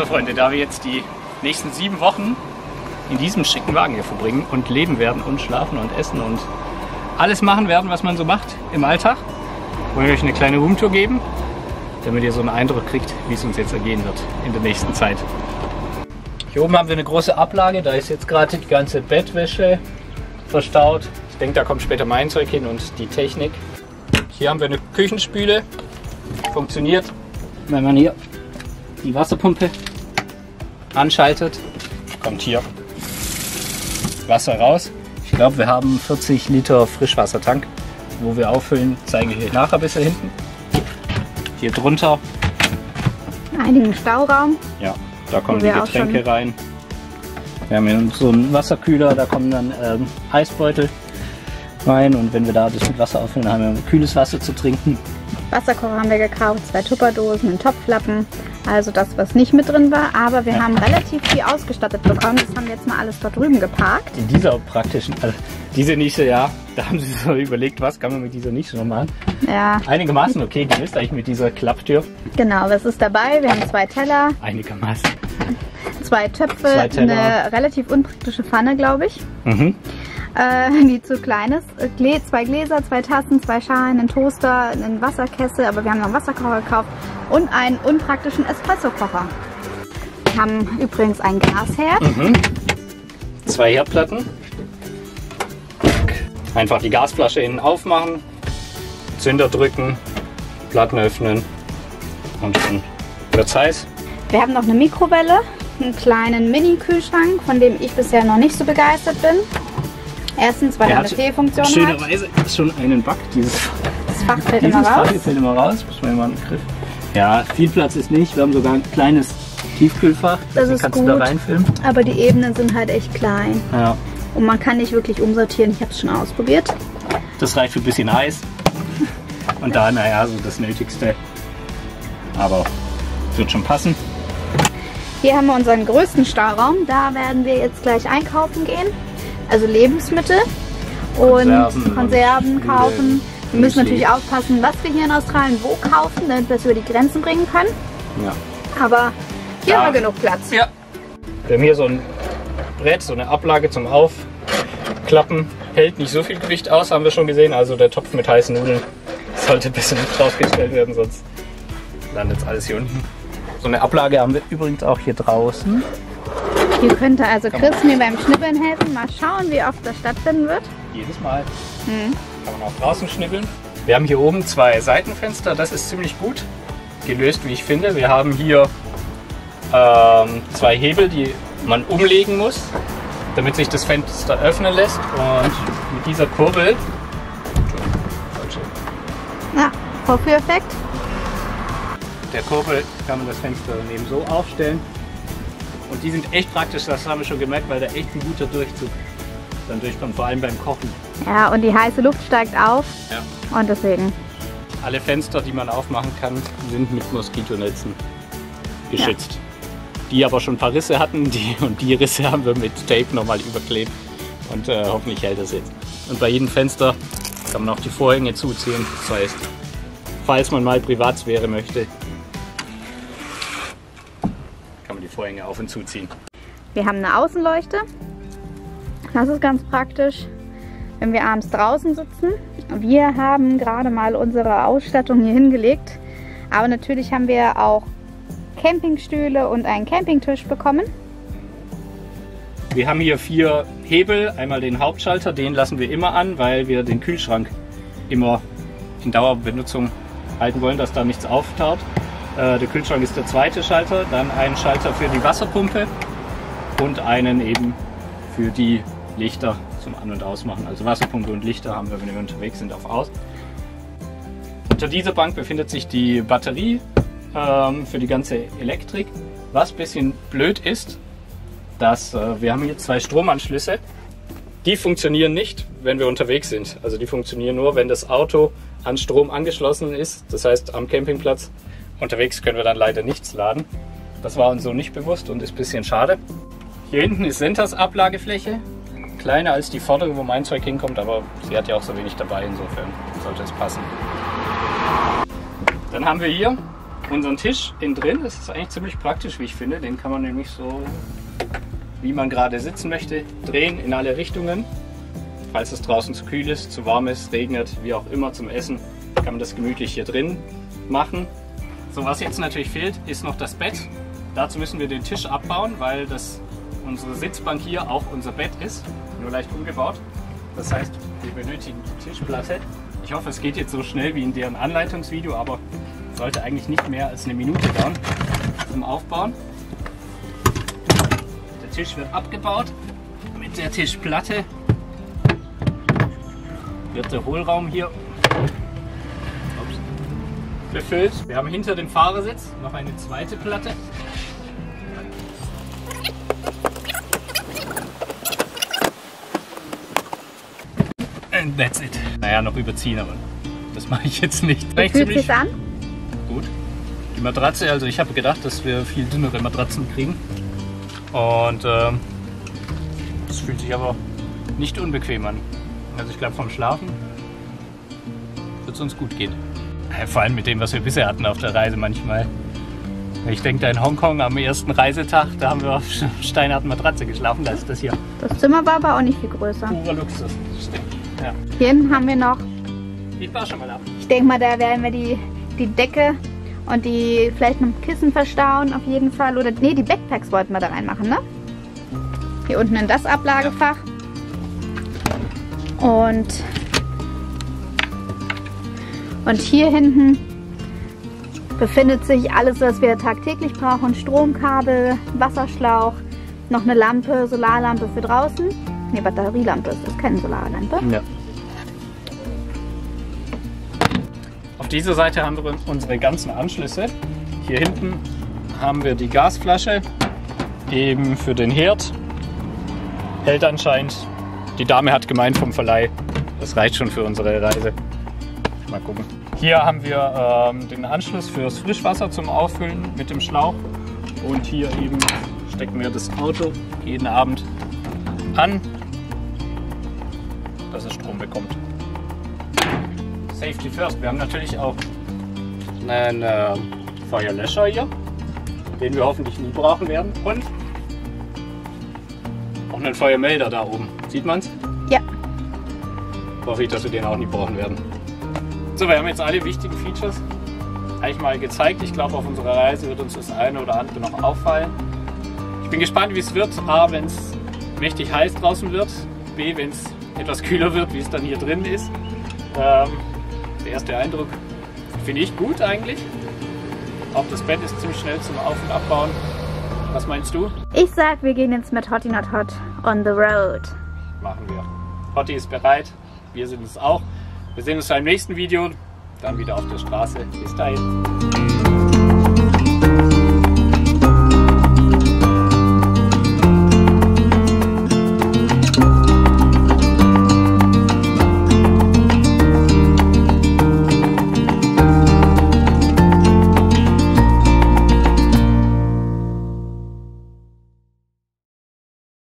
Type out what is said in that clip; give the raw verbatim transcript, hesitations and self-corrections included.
So Freunde, da wir jetzt die nächsten sieben Wochen in diesem schicken Wagen hier verbringen und leben werden und schlafen und essen und alles machen werden, was man so macht im Alltag, wollen wir euch eine kleine Roomtour geben, damit ihr so einen Eindruck kriegt, wie es uns jetzt ergehen wird in der nächsten Zeit. Hier oben haben wir eine große Ablage, da ist jetzt gerade die ganze Bettwäsche verstaut. Ich denke, da kommt später mein Zeug hin und die Technik. Hier haben wir eine Küchenspüle, funktioniert, wenn man hier die Wasserpumpe anschaltet, kommt hier Wasser raus. Ich glaube, wir haben vierzig Liter Frischwassertank, wo wir auffüllen, zeige ich euch nachher bis hier hinten. Hier drunter einigen Stauraum. Ja, da kommen die Getränke rein. Wir haben hier so einen Wasserkühler, da kommen dann ähm, Eisbeutel rein und wenn wir da das mit Wasser auffüllen, haben wir kühles Wasser zu trinken. Wasserkocher haben wir gekauft, zwei Tupperdosen, einen Topflappen, also das, was nicht mit drin war, aber wir ja. haben relativ viel ausgestattet bekommen. Das haben wir jetzt mal alles da drüben geparkt. In dieser praktischen, also diese Nische, ja, da haben sie so überlegt, was kann man mit dieser Nische noch machen. Ja. Einigermaßen okay, die ist eigentlich mit dieser Klapptür. Genau, was ist dabei? Wir haben zwei Teller. Einigermaßen. Zwei Töpfe, zwei eine relativ unpraktische Pfanne, glaube ich. Mhm. Äh, die zu klein ist. Zwei Gläser, zwei Tassen, zwei Schalen, einen Toaster, einen Wasserkessel, aber wir haben noch einen Wasserkocher gekauft und einen unpraktischen Espressokocher. Wir haben übrigens einen Gasherd. Mhm. Zwei Herdplatten. Einfach die Gasflasche innen aufmachen, Zünder drücken, Platten öffnen und schon wird's heiß. Wir haben noch eine Mikrowelle, einen kleinen Mini-Kühlschrank, von dem ich bisher noch nicht so begeistert bin. Erstens, weil er eine Fehlfunktion hat. Schönerweise schon einen Bug. Dieses, das Fach fällt dieses immer raus. Fach fällt immer raus. Muss man immer einen Griff. Ja, viel Platz ist nicht. Wir haben sogar ein kleines Tiefkühlfach. Das ist kannst gut, du da reinfilmen. Aber die Ebenen sind halt echt klein. Ja. Und man kann nicht wirklich umsortieren. Ich habe es schon ausprobiert. Das reicht für ein bisschen Eis. Und da, naja, so das Nötigste. Aber wird schon passen. Hier haben wir unseren größten Stauraum. Da werden wir jetzt gleich einkaufen gehen. Also Lebensmittel und Konserven, Konserven und kaufen. Wir müssen natürlich aufpassen, was wir hier in Australien wo kaufen, damit wir es über die Grenzen bringen können. Ja. Aber hier ja. haben wir genug Platz. Ja. Wir haben hier so ein Brett, so eine Ablage zum Aufklappen. Hält nicht so viel Gewicht aus, haben wir schon gesehen. Also der Topf mit heißen Nudeln sollte besser nicht draufgestellt werden, sonst landet es alles hier unten. So eine Ablage haben wir übrigens auch hier draußen. Hier könnte also Chris mir beim Schnibbeln helfen. Mal schauen, wie oft das stattfinden wird. Jedes Mal. Mhm. Kann man auch draußen schnibbeln. Wir haben hier oben zwei Seitenfenster. Das ist ziemlich gut gelöst, wie ich finde. Wir haben hier ähm, zwei Hebel, die man umlegen muss, damit sich das Fenster öffnen lässt. Und mit dieser Kurbel... Ja, Vorführeffekt. Der Kurbel kann man das Fenster eben so aufstellen. Und die sind echt praktisch, das haben wir schon gemerkt, weil da echt ein guter Durchzug dann durchkommt, vor allem beim Kochen. Ja, und die heiße Luft steigt auf. Ja. Und deswegen. Alle Fenster, die man aufmachen kann, sind mit Moskitonetzen geschützt. Ja. Die aber schon ein paar Risse hatten, die, und die Risse haben wir mit Tape nochmal überklebt. Und äh, hoffentlich hält das jetzt. Und bei jedem Fenster kann man auch die Vorhänge zuziehen. Das heißt, falls man mal Privatsphäre möchte, Vorhänge auf und zuziehen. Wir haben eine Außenleuchte. Das ist ganz praktisch, wenn wir abends draußen sitzen. Wir haben gerade mal unsere Ausstattung hier hingelegt. Aber natürlich haben wir auch Campingstühle und einen Campingtisch bekommen. Wir haben hier vier Hebel. Einmal den Hauptschalter, den lassen wir immer an, weil wir den Kühlschrank immer in Dauerbenutzung halten wollen, dass da nichts auftaut. Der Kühlschrank ist der zweite Schalter, dann einen Schalter für die Wasserpumpe und einen eben für die Lichter zum An- und Ausmachen. Also Wasserpumpe und Lichter haben wir, wenn wir unterwegs sind, auf Aus. Unter dieser Bank befindet sich die Batterie ähm, für die ganze Elektrik. Was ein bisschen blöd ist, dass äh, wir haben hier zwei Stromanschlüsse. Die funktionieren nicht, wenn wir unterwegs sind. Also die funktionieren nur, wenn das Auto an Strom angeschlossen ist. Das heißt, am Campingplatz. Unterwegs können wir dann leider nichts laden. Das war uns so nicht bewusst und ist ein bisschen schade. Hier hinten ist Sentas Ablagefläche. Kleiner als die vordere, wo mein Zeug hinkommt, aber sie hat ja auch so wenig dabei, insofern sollte es passen. Dann haben wir hier unseren Tisch innen drin. Das ist eigentlich ziemlich praktisch, wie ich finde. Den kann man nämlich so, wie man gerade sitzen möchte, drehen in alle Richtungen. Falls es draußen zu kühl ist, zu warm ist, regnet, wie auch immer zum Essen, kann man das gemütlich hier drin machen. So, was jetzt natürlich fehlt, ist noch das Bett. Dazu müssen wir den Tisch abbauen, weil das unsere Sitzbank hier auch unser Bett ist, nur leicht umgebaut. Das heißt, wir benötigen die Tischplatte. Ich hoffe, es geht jetzt so schnell wie in deren Anleitungsvideo, aber sollte eigentlich nicht mehr als eine Minute dauern zum Aufbauen. Der Tisch wird abgebaut. Mit der Tischplatte wird der Hohlraum hier befüllt. Wir haben hinter dem Fahrersitz noch eine zweite Platte. And that's it. Naja, noch überziehen, aber das mache ich jetzt nicht. Wie fühlt sich an? Gut. Die Matratze, also ich habe gedacht, dass wir viel dünnere Matratzen kriegen. Und ähm, es fühlt sich aber nicht unbequem an. Also ich glaube, vom Schlafen wird es uns gut gehen. Vor allem mit dem, was wir bisher hatten auf der Reise manchmal. Ich denke, da in Hongkong am ersten Reisetag, da haben wir auf steinharten Matratze geschlafen. Da ist das hier. Das Zimmer war aber auch nicht viel größer. Purer Luxus. Stimmt. Ja. Hier hinten haben wir noch. Ich war schon mal ab. Ich denke mal, da werden wir die, die Decke und die vielleicht noch Kissen verstauen auf jeden Fall. Oder nee, die Backpacks wollten wir da reinmachen, ne? Hier unten in das Ablagefach. Ja. Und Und hier hinten befindet sich alles, was wir tagtäglich brauchen. Stromkabel, Wasserschlauch, noch eine Lampe, Solarlampe für draußen. Ne, Batterielampe ist das, keine Solarlampe. Ja. Auf dieser Seite haben wir unsere ganzen Anschlüsse. Hier hinten haben wir die Gasflasche, eben für den Herd. Hält anscheinend. Die Dame hat gemeint vom Verleih, das reicht schon für unsere Reise. Mal gucken. Hier haben wir ähm, den Anschluss fürs Frischwasser zum Auffüllen mit dem Schlauch. Und hier eben stecken wir das Auto jeden Abend an, dass es Strom bekommt. Safety first. Wir haben natürlich auch einen äh, Feuerlöscher hier, den wir hoffentlich nie brauchen werden. Und auch einen Feuermelder da oben. Sieht man's? Ja. Hoffe ich, dass wir den auch nie brauchen werden. So, wir haben jetzt alle wichtigen Features eigentlich mal gezeigt. Ich glaube, auf unserer Reise wird uns das eine oder andere noch auffallen. Ich bin gespannt, wie es wird. A, wenn es mächtig heiß draußen wird. B, wenn es etwas kühler wird, wie es dann hier drin ist. Ähm, der erste Eindruck finde ich gut eigentlich. Auch das Bett ist ziemlich schnell zum Auf- und Abbauen. Was meinst du? Ich sag, wir gehen jetzt mit Hottie Not Hot on the road. Machen wir. Hottie ist bereit. Wir sind es auch. Wir sehen uns beim nächsten Video, dann wieder auf der Straße. Bis dahin.